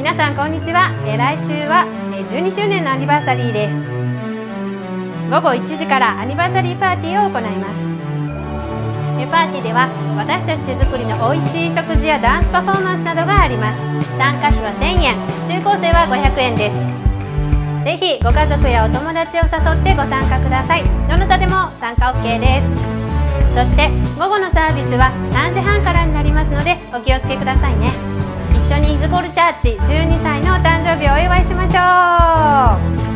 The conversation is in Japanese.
皆さんこんにちは。来週は12周年のアニバーサリーです。午後1時からアニバーサリーパーティーを行います。パーティーでは私たち手作りの美味しい食事やダンスパフォーマンスなどがあります。参加費は1000円、中高生は500円です。ぜひご家族やお友達を誘ってご参加ください。どなたでも参加 OK です。そして午後のサービスは3時半からになりますのでお気をつけくださいね。一緒にイズコールチャーチ12歳のお誕生日をお祝いしましょう。